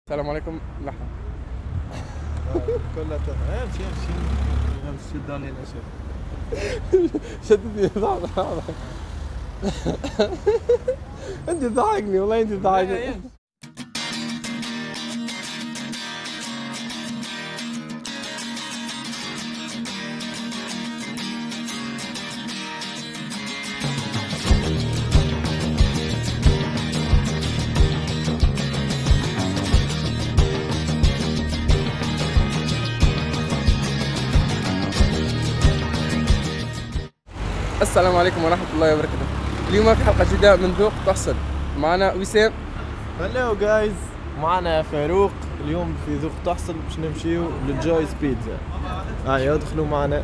السلام عليكم. لحظة. كلها تمام. امشي شد علينا شددني ضعف. انت ضحكني والله، انت ضحكني. السلام عليكم ورحمة الله وبركاته. اليوم في حلقة جديدة من ذوق تحصل. معنا وسام. هلو جايز، معنا فاروق. اليوم في ذوق تحصل باش نمشيو للجويز بيتزا. يدخلوا معنا.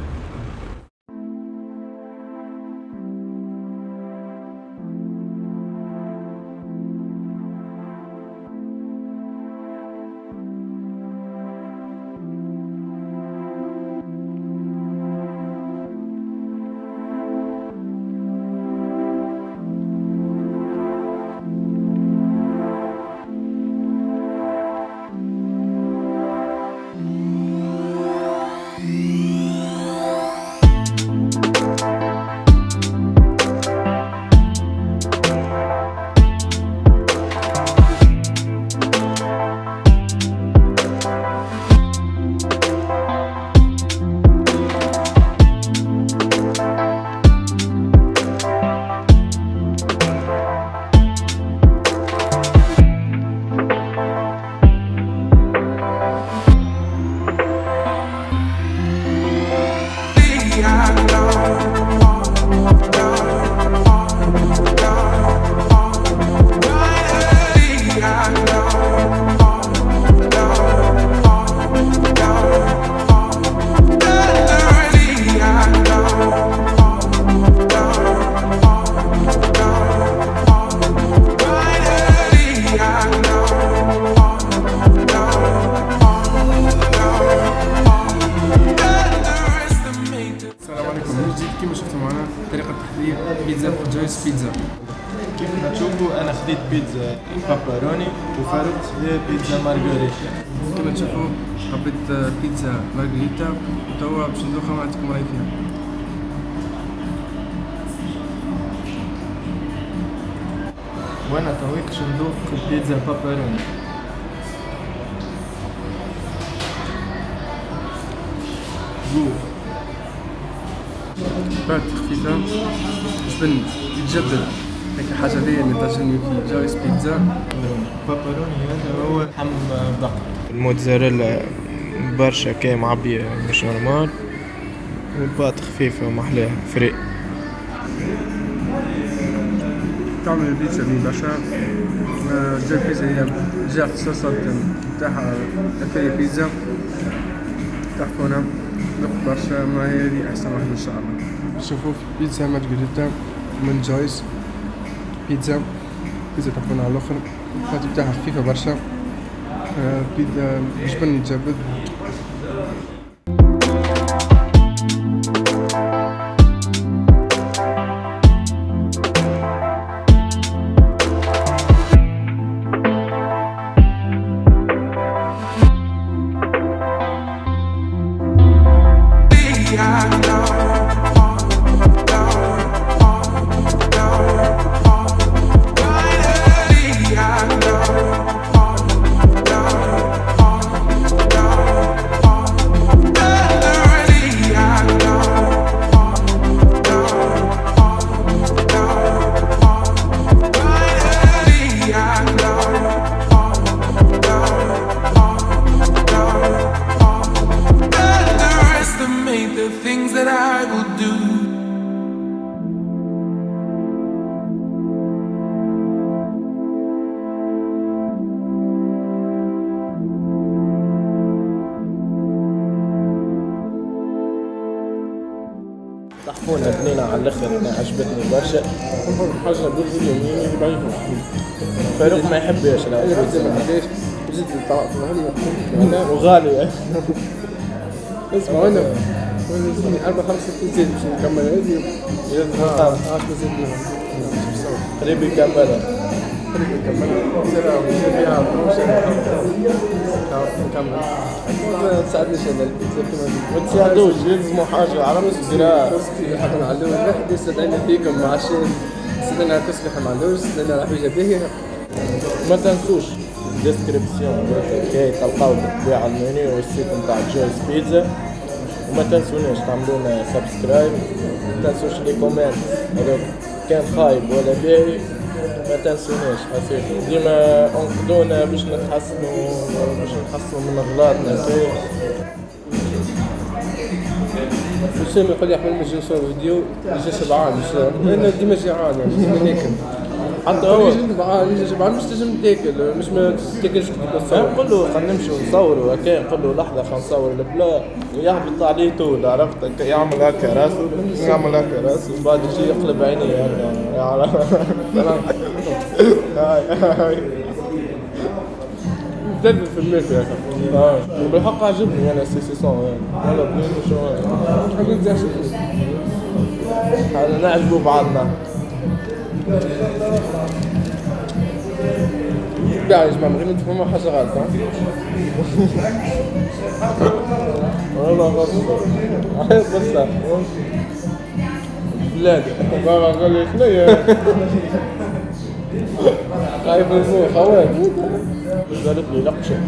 كيما شفتوا معنا طريقة تحضير بيتزا في جويز بيتزا. كيف ما تشوفوا انا خديت بيتزا بابروني وفاروق خديت بيتزا مارغريتا. كيما تشوفوا حبيت بيتزا مارغريتا وتوا باش ندوقها ونعطيكم رايي فيها. وانا تويك باش ندوق بيتزا بابروني. بعد خفيفة جبن يتجدد، هيك حاجة هذيا اللي تعجبني في جويز بيتزا. بابروني هذا هو لحم بقر، الموتزاريلا برشا كي معبية مش نورمال، والباط خفيفة ومحلاها فري. تعمل البيتزا بين برشا. جا البيتزا هي جا الصوصات نتاعها أكل بيتزا تحفونة ذوق برشا. ما هي هذه أحسن واحدة إن شاء الله. شوفوا في بيتزا مارغريتا من جويز بيتزا تحفونة على الآخر. الخاطر بتاعها خفيفة برشا. بيتزا جبن يتجبد. طحفونا بنينا على الاخر، انا عجبتني برشا. حاجة ندوق اليومين اللي بعيهم. فاروق ما يحبش زيد الطعام وغالية. اسمع انا يلزمني 4-5 زيت باش نكمل هذه. زيد قريب يكملها. خليك نكمل سلام فيها نكمل ما تساعدنيش انا البيتزا كما ما تساعدوش يلزموا حاجة على مستوى كسكي حتى نعلموا واحد يستدعينا فيكم مع الشيء استدعينا كسكي حنا ما عندوش استدعينا حاجة باهية. ما تنسوش ديسكريبسيون كي تلقاو بالطبيعة المنيو والسيت نتاع جويس بيتزا. وما تنسوناش تعملوا لنا سبسكرايب، ما تنسوش لي كومنت هذوك كان خايب ولا باهي، ما تنسوناش حسيت ديما انقذونا باش نتحسنوا من اغلاطنا كي. وسام يقول لي احنا نجي نصور فيديو يجي شبعان مش انا ديما جيعان يعني ديما ناكل حتى هو يجي شبعان مش تنجم تاكل مش ما تاكلش كي تصور. نقول له خلينا نمشيو نصوروا هكا، نقول له لحظة خلينا نصور البلا يهبط عليه طول عرفت يعمل هكا راسه وبعد يجي يقلب عينيه هكا بدل في الماكل هكا. وبالحق عجبني انا سيسون ولا بنين وشو حبيت زاش هذا نعجبوا بعضنا. لا يا جماعة غير نتفهموا حاجة غلط والله غلط بس بلاد بابا قال لي خليه خايف من فوق خوات قالت لي لقشة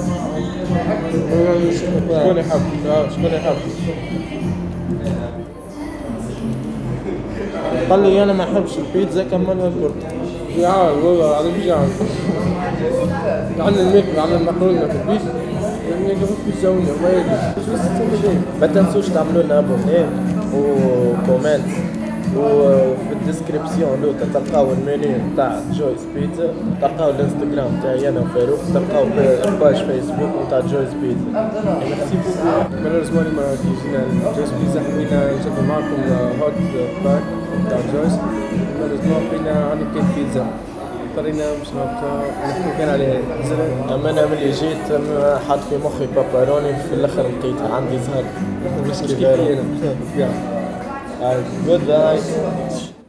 شكون يحب قال لي انا ما احبش البيتزا كملها البرجر. جيعان والله العظيم جيعان. عندنا الماكل عندنا المكرونة في البيت ناكل بيتزا وما يجي. ما تنسوش تعملوا لنا ابوني وكومنت وفي الديسكريبسيون لو تلقاو المنيو نتاع جويس بيتزا، تلقاو الانستغرام تاعي انا وفاروق، تلقاو باج فيسبوك نتاع جويس بيتزا. ميرسي بوكو. مالوريزمون ما كيجينا جويس بيتزا حبينا نشوفوا معكم هوت باك نتاع جويس. مالوريزمون بقينا عندنا كيك بيتزا اضطرينا باش نحكوا كان عليه زر. اما انا ملي جيت حط في مخي باباروني في الاخر لقيتها عندي زهر مش كيفي انا. جود باي.